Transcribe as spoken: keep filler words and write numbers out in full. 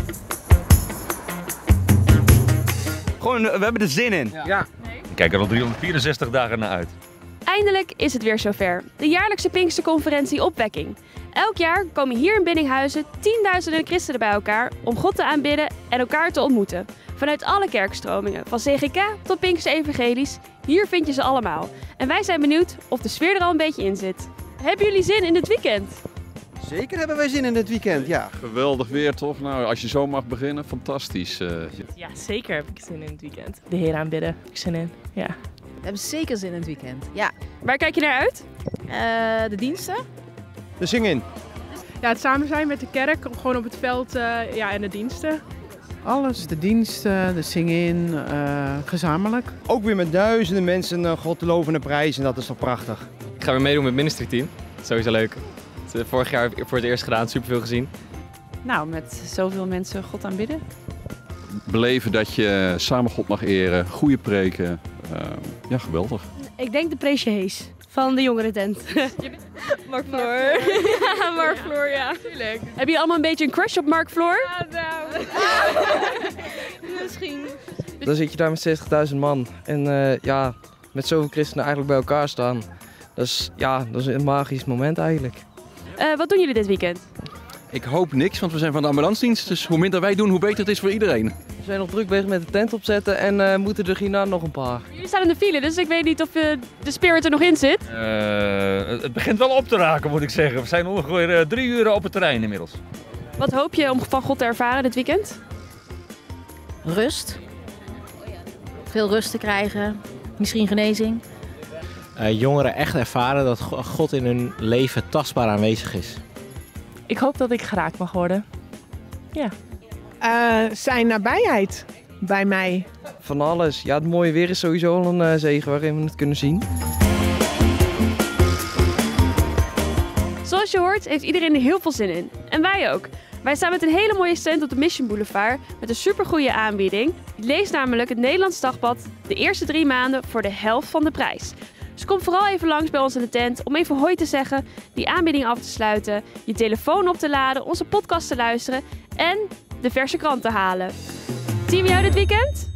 Gewoon, we hebben er zin in. Ja. ja. Ik kijk er al driehonderdvierenzestig dagen naar uit. Eindelijk is het weer zover. De jaarlijkse Pinksterconferentie Opwekking. Elk jaar komen hier in Biddinghuizen tienduizenden christenen bij elkaar om God te aanbidden en elkaar te ontmoeten. Vanuit alle kerkstromingen, van C G K tot Pinkster-evangelisch, hier vind je ze allemaal. En wij zijn benieuwd of de sfeer er al een beetje in zit. Hebben jullie zin in het weekend? Zeker hebben wij zin in het weekend, ja. Geweldig weer toch? Nou, als je zo mag beginnen, fantastisch. Uh, ja, zeker heb ik zin in het weekend. De Heer aanbidden, heb ik zin in, ja. We hebben zeker zin in het weekend, ja. Waar kijk je naar uit? Uh, de diensten. De zing-in. Ja, het samen zijn met de kerk, gewoon op het veld uh, ja, en de diensten. Alles, de diensten, de zing-in, uh, gezamenlijk. Ook weer met duizenden mensen uh, God te loven en prijzen, en dat is toch prachtig. Ik ga weer meedoen met het ministry team, sowieso leuk. Vorig jaar voor het eerst gedaan, superveel gezien. Nou, met zoveel mensen God aanbidden. Beleven dat je samen God mag eren, goede preken. Uh, ja, geweldig. Ik denk de Preesje Hees van de jongerentent. Mark Floor. Ja, Mark Floor, ja. Tuurlijk. Heb je allemaal een beetje een crush op Mark Floor? Ja, nou. Misschien. Dan zit je daar met zestigduizend man en uh, ja, met zoveel christenen eigenlijk bij elkaar staan. Dat is, ja, dat is een magisch moment eigenlijk. Uh, wat doen jullie dit weekend? Ik hoop niks, want we zijn van de ambulancedienst. Dus hoe minder wij doen, hoe beter het is voor iedereen. We zijn nog druk bezig met de tent opzetten en uh, moeten er hierna nog een paar. Jullie staan in de file, dus ik weet niet of uh, de spirit er nog in zit. Uh, het begint wel op te raken, moet ik zeggen. We zijn ongeveer uh, drie uur op het terrein inmiddels. Wat hoop je om van God te ervaren dit weekend? Rust. Veel rust te krijgen. Misschien genezing. Uh, jongeren echt ervaren dat God in hun leven tastbaar aanwezig is. Ik hoop dat ik geraakt mag worden. Ja. Uh, zijn nabijheid bij mij. Van alles. Ja, het mooie weer is sowieso al een uh, zegen waarin we het kunnen zien. Zoals je hoort heeft iedereen er heel veel zin in. En wij ook. Wij staan met een hele mooie stand op de Mission Boulevard met een supergoeie aanbieding. Lees namelijk het Nederlands Dagblad de eerste drie maanden voor de helft van de prijs. Dus kom vooral even langs bij ons in de tent om even hoi te zeggen, die aanbieding af te sluiten, je telefoon op te laden, onze podcast te luisteren en de verse krant te halen. Zien we jou dit weekend?